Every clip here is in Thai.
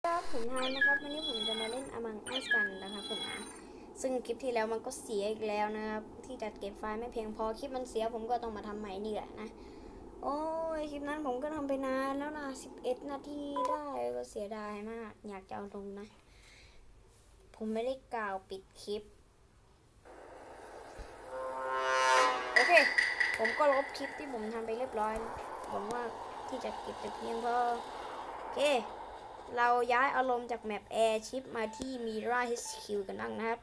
ครับผมทานนะครับวันนี้ผมจะมาเล่น Among Us กันนะครับผมนะซึ่งคลิปที่แล้วมันก็เสียอีกแล้วนะครับที่จัดเก็บไฟล์ไม่เพียงพอคลิปมันเสียผมก็ต้องมาทำใหม่นี่แหละนะโอ้ยคลิปนั้นผมก็ทำไปนานแล้วนะ11 นาทีได้ก็เสียดายมากอยากจะเอาลงนะผมไม่ได้กล่าวปิดคลิปโอเคผมก็ลบคลิปที่ผมทำไปเรียบร้อยนะหวังว่าที่จัดเก็บแต่เพียงพอโอเคเราย้ายอารมณ์จากแมปแอร์ชิปมาที่มีรา HQ กันบ้างนะครับ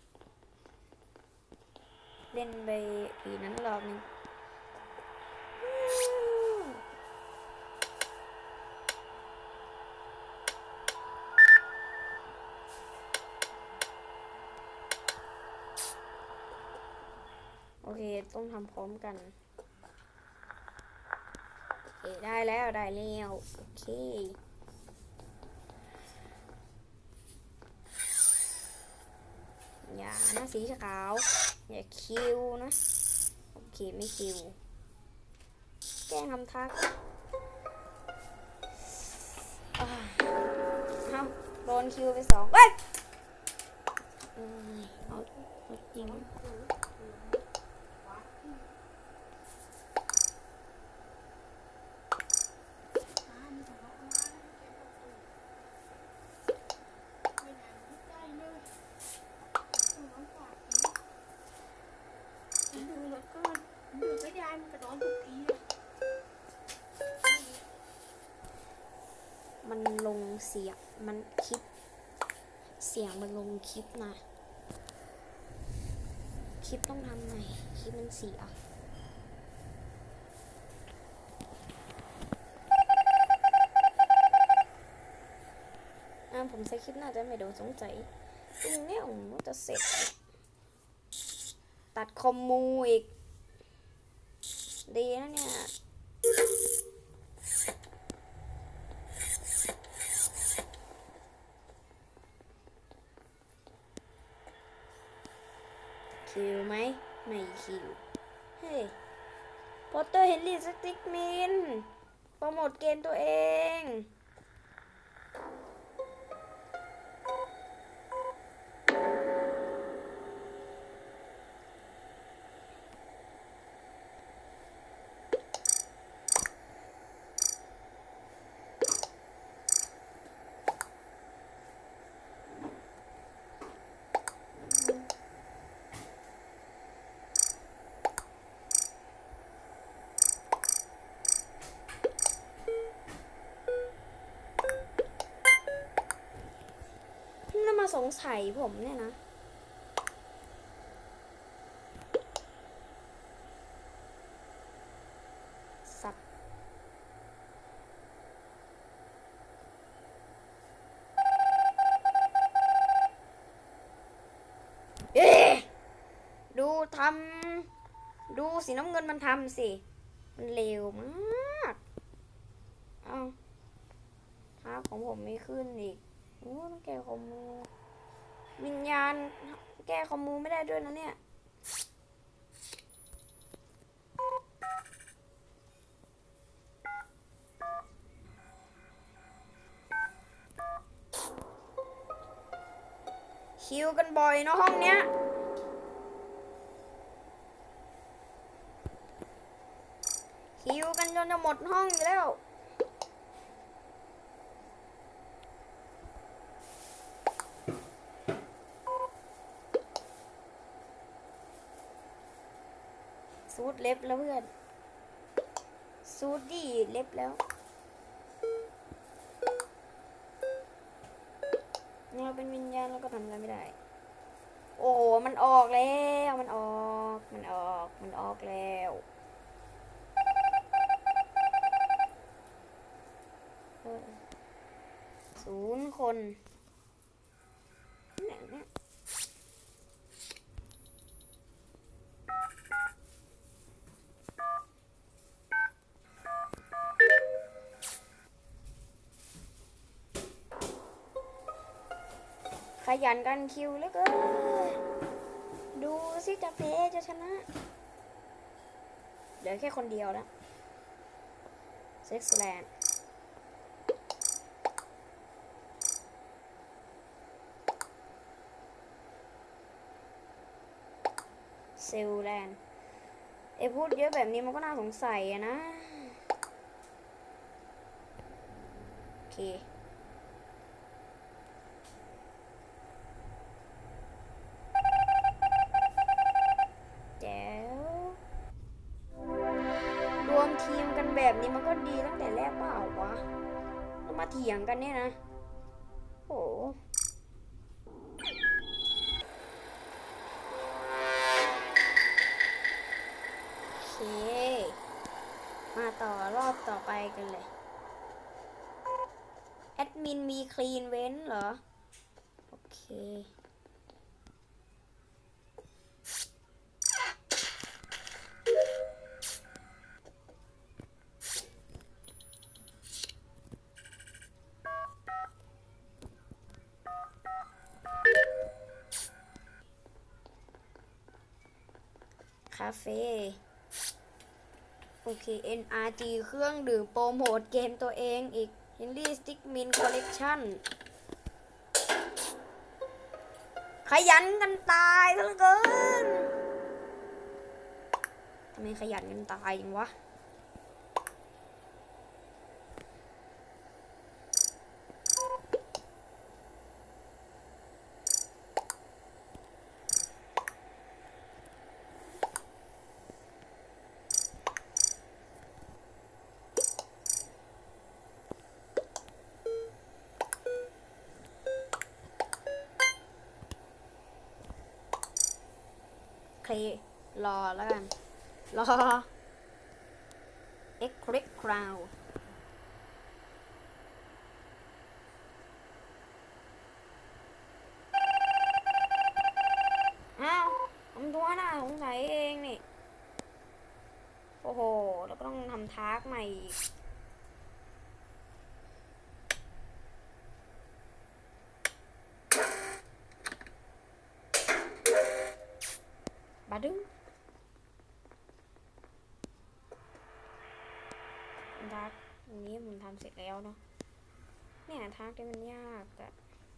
เล่นไปปีนั้นรอบนึงโอเคต้องทำพร้อมกันโอเคได้แล้วโอเคอย่านะสีขาวอย่าคิวนะโอเคไม่คิวแกล้งทำทักเอ้าโดนคิวไป2เฮ้ยเอาจริงมันลงเสียงมันคลิปเสียงมันลงคลิปนะคลิปต้องทำใหม่คลิปมันเสียผมใส่คลิปน่าจะไม่โดนสงสัยตรงนี้ผมจะเสร็จตัดคอมมูอีกดีนะเนี่ยคิวไหมไม่คิวเฮ้ยพอตเตอร์เฮนรี่สติ๊กมินโปรโมทเกมตัวเองแล้วมาสงสัยผมเนี่ยนะสับดูสีน้ำเงินมันทำสิมันเร็วมากเอาภาพของผมไม่ขึ้นอีกโอ้ต้องแก้คอมมูวิญญาณแก้คอมมูไม่ได้ด้วยนะเนี่ยคิวกันบ่อยเนาะห้องเนี้ยคิวกันจนจะหมดห้องอยู่แล้วซูดเล็บแล้วเพื่อนซูดดีเล็บแล้วเราเป็นวิญญาณเราก็ทำอะไรไม่ได้โอ้มันออกแล้วมันออกแล้ว0 คนเนี่ยขยันกันคิวแล้วก็ดูสิจะแพ้จะชนะเหลือแค่คนเดียวแล้วเซ็กซ์แลนด์เซลแลนด์พูดเยอะแบบนี้มันก็น่าสงสัยอะนะโอเคแจ๋วรวมทีมกันแบบนี้มันก็ดีตั้งแต่แรกเปล่าวะต้องมาเถียงกันเนี่ยนะโอ้โอเคมาต่อรอบต่อไปกันเลยแอดมินมีคลีนเว้นเหรอโอเคคาเฟ่โอเค NRG เครื่องดื่มโปรโมทเกมตัวเองอีก Henry Stickmin Collection ขยันกันตายซะเหลือเกินทำไมขยันกันตายอย่างวะเครอแล้วกันรอ X Click Crown อ้าวผมตัวหน้าสงสัยเองนี่โอ้โหแล้วก็ต้องทำทาร์กใหม่อีกบาดึงทาร์กอันนี้ผมทำเสร็จแล้วเนาะเนี่ยทาร์กที่มันยากอะ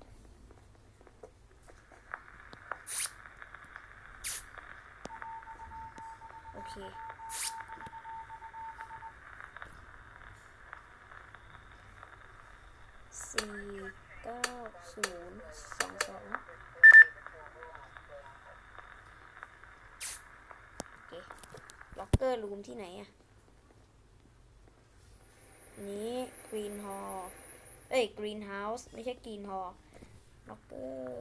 โอเค490222โอเคล็อกเกอร์รูมที่ไหนอะนี้กรีนฮอลกรีนเฮาส์ไม่ใช่กรีนฮอลล็อกเกอร์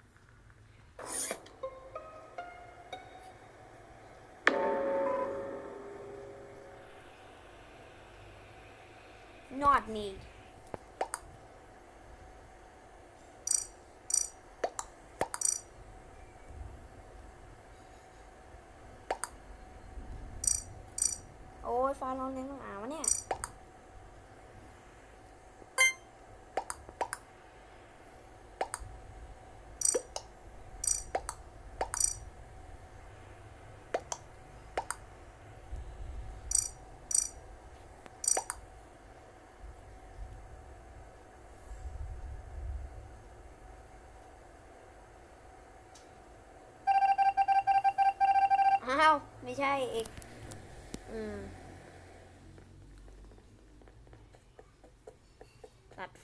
not need โอ้ยฟ้าร้องเลี้ยงต้องอ่าวะเนี่ยอ้าวไม่ใช่เอกตัดไฟ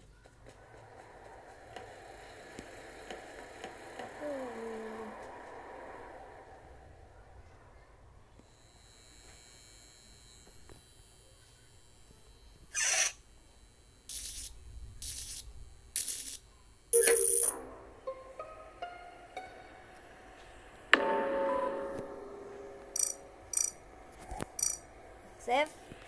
เซฟ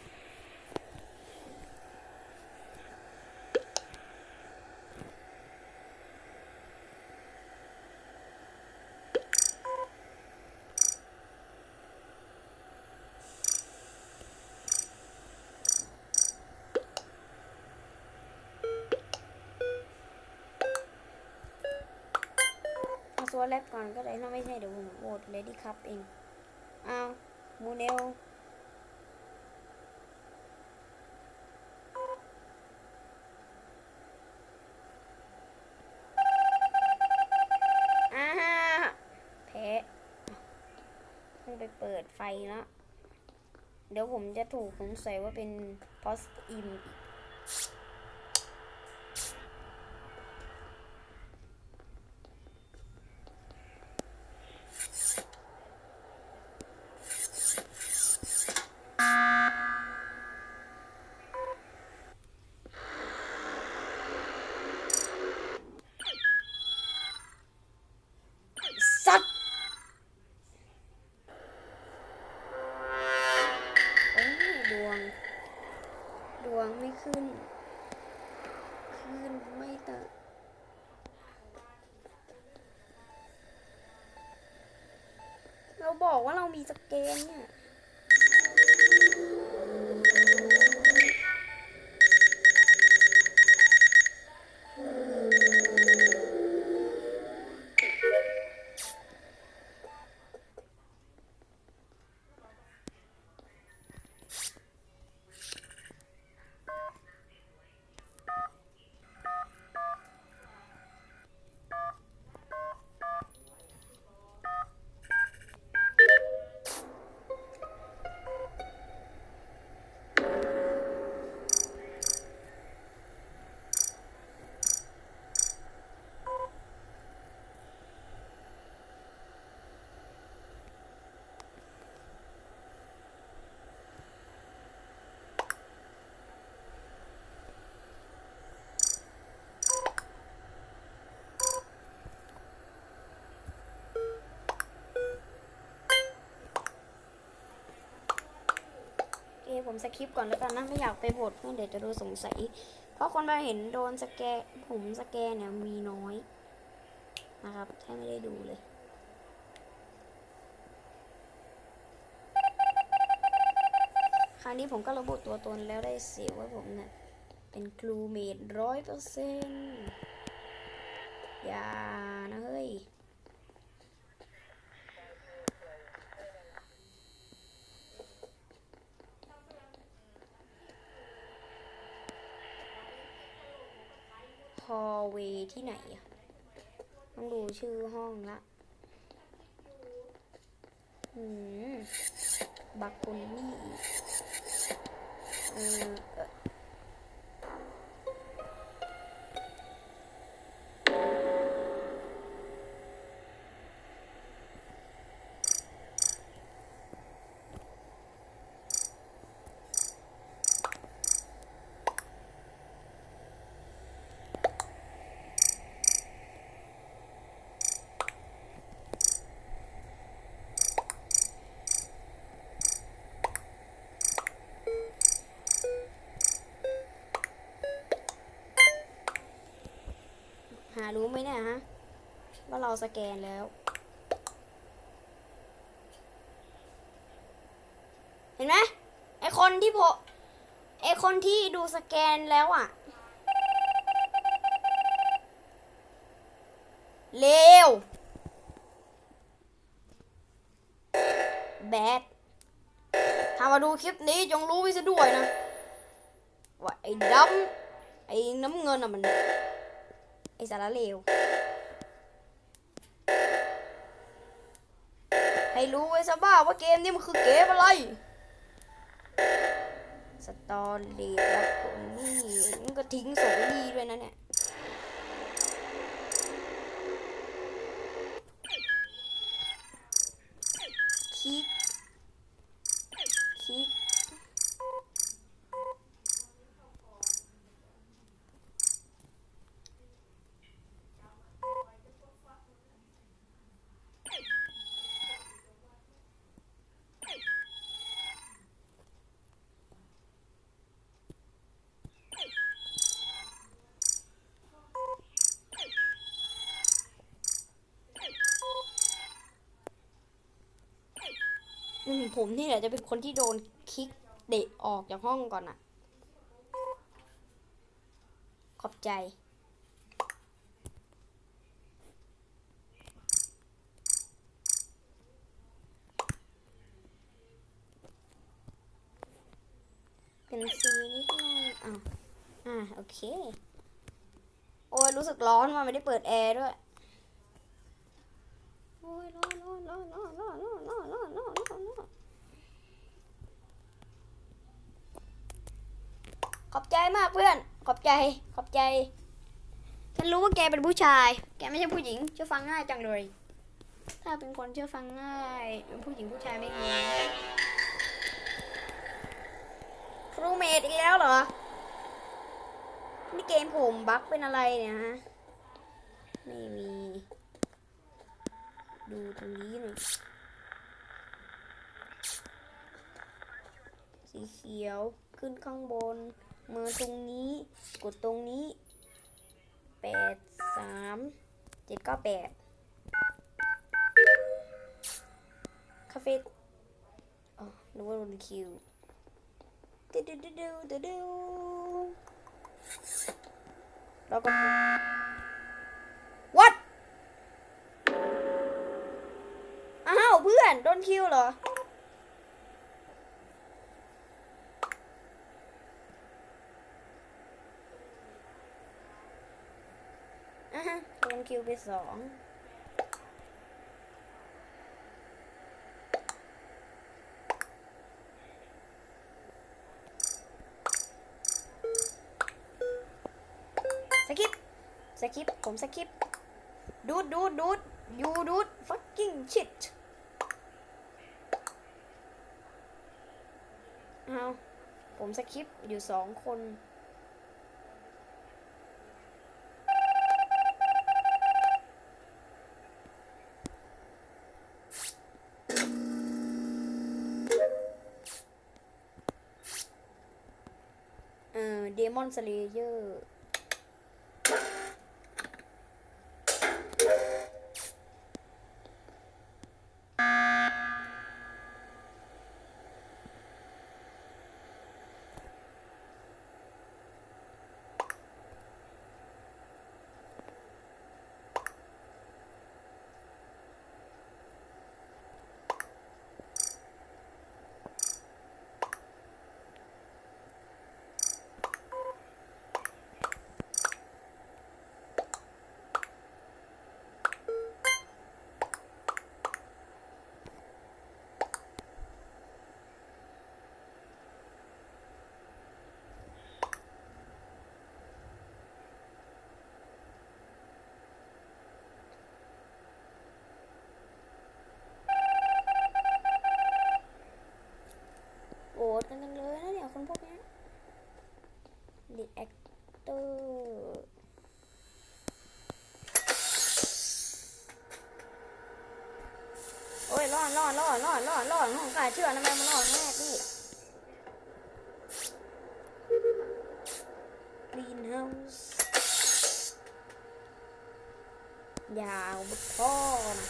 เอาตัวแรกก่อนก็ได้ถ้าไม่ใช่เดี๋ยวผมโหวตเลดี้ครับเองอ้าวมูเนลอ้าแพ้แล้ว เดี๋ยวผมจะถูกสงสัยว่าเป็นพอสอิมสัตว์โอ้ยดวงไม่ขึ้นไม่เตะเราบอกว่าเรามีสแกนเนี่ยผมสคิปก่อนแล้วกันนะไม่อยากไปโหวตเพื่อนเดี๋ยวจะดูสงสัยเพราะคนมาเห็นโดนสแกนผมสแกนเนี่ยมีน้อยนะครับแทบไม่ได้ดูเลยคราวนี้ผมก็ระบุตัวตนแล้วได้เสียว่าผมเนี่ยเป็นครูเมด100%อย่านะเฮ้ยฮอลเวย์ที่ไหนอะต้องดูชื่อห้องละบักคนนี่หารู้ไหมเนี่ยฮะว่าเราสแกนแล้วเห็นไหมไอคนที่ดูสแกนแล้วอ่ะเลวแบดถ้ามาดูคลิปนี้จงรู้ไว้ซะด้วยนะว่าไอ้น้ำเงินอ่ะมันไอ้สารเลวให้รู้ไว้ซะบ้าว่าเกมนี้มันคือเกมอะไรสตอรี่แล้วคนนี่มันก็ทิ้งส่งดีด้วยนะเนี่ยคิกผมนี่แหละจะเป็นคนที่โดนคิกเด็กออกจากห้องก่อนอ่ะขอบใจเป็นซีนิดหน่อยโอเคโอ้ยรู้สึกร้อนมาไม่ได้เปิดแอร์ด้วยโอ้ยร้อนขอบใจมากเพื่อนขอบใจฉันรู้ว่าแกเป็นผู้ชายแกไม่ใช่ผู้หญิงเชื่อฟังง่ายจังเลยถ้าเป็นคนเชื่อฟังง่ายเป็นผู้หญิงผู้ชายไม่รู้ครูเมดอีกแล้วเหรอนี่เกมผมบั๊กเป็นอะไรเนี่ยฮะไม่มีดูตรงนี้หน่อยสีเขียวขึ้นข้างบนมือตรงนี้กดตรงนี้83798คาเฟ่อ๋อนึกว่าโดนคิวแล้วก็ what อ้าวเพื่อนโดนคิวเหรอโดนคิวไป2สกิปผมสกิปดูดยูดูด fucking shit เอาผมสกิปอยู่2 คนเดมอนสเลเยอร์โกรธกันจังเลยนะเนี่ยคนพวกนี้ดิแอคเตอร์โอ้ยรอดของกาเชื่อนะแม่มันรอดแม่พี่กรีนเฮาส์ยาวบุกพ่อนะ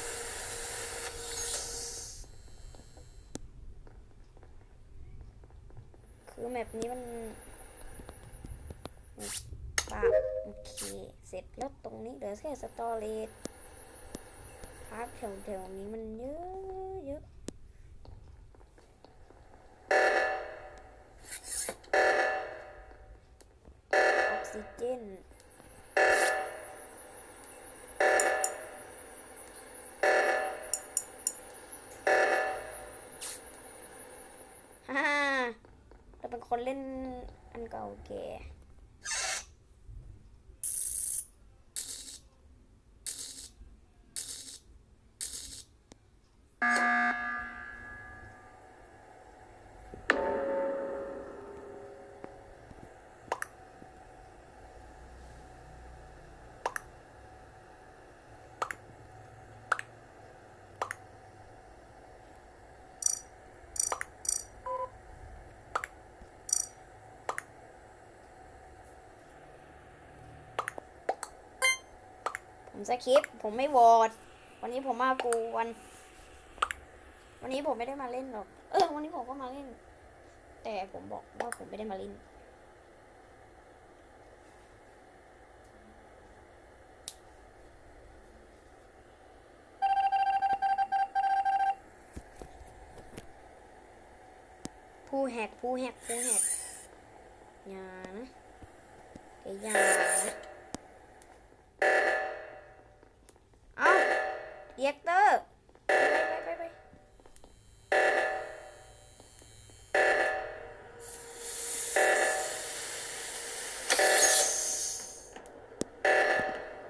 คือแมปนี้มันปะโอเคเสร็จแล้วตรงนี้เหลือแค่สตอเรจพาร์ทแถวนี้มันเยอะออกซิเจนเราเป็นคนเล่นอันเก่าแก่ผมสคริปต์ผมไม่โหวตวันนี้ผมมากูวันนี้ผมไม่ได้มาเล่นหรอกวันนี้ผมก็มาเล่นแต่ผมบอกว่าผมไม่ได้มาเล่นผู้แหกอย่านะอย่านะเอาเรียกเตอร์ไป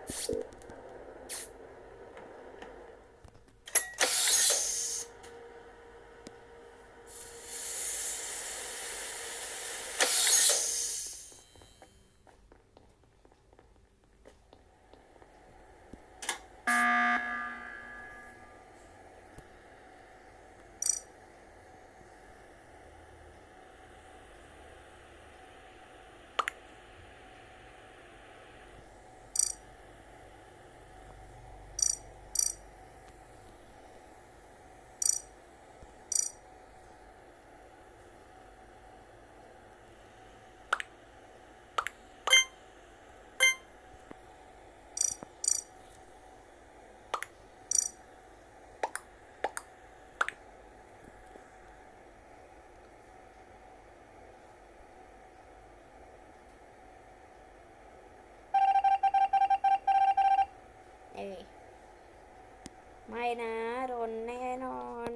ไม่นะโดนแน่นอน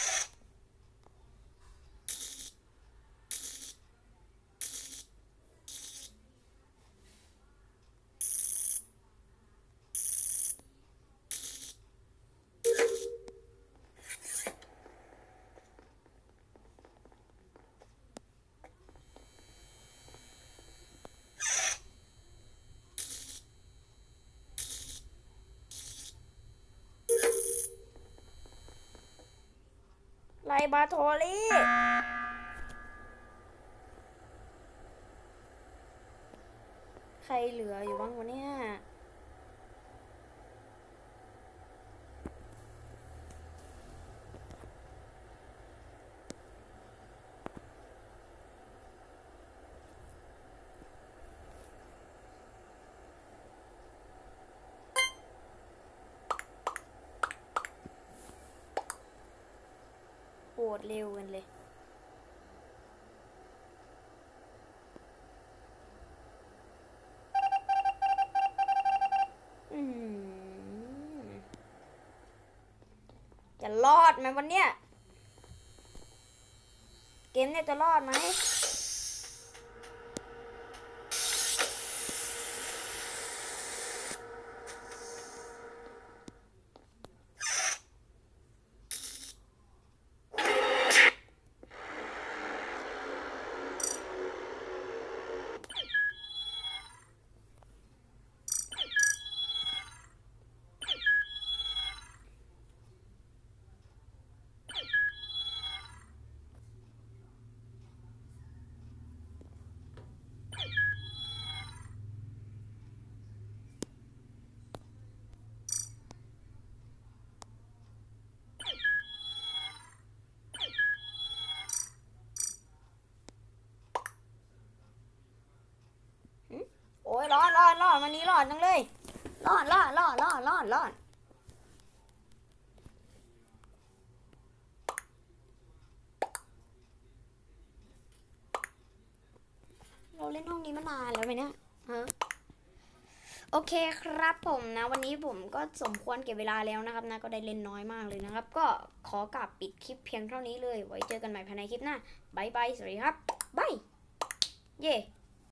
ไลบาโทลี่ใครเหลืออยู่บ้างวะเนี่ยโหดเร็วกันเลยจะรอดไหมวันเนี้ยเกมเนี่ยจะรอดไหมโอ้ยรอดวันนี้รอดจังเลยรอดเราเล่นห้องนี้มานานแล้วไหมเนี่ยฮะโอเคครับผมนะวันนี้ผมก็สมควรเก็บเวลาแล้วนะครับนะก็ได้เล่นน้อยมากเลยนะครับก็ขอกลับปิดคลิปเพียงเท่านี้เลยไว้เจอกันใหม่ภายในคลิปหน้าบายบายสวัสดีครับบายเย่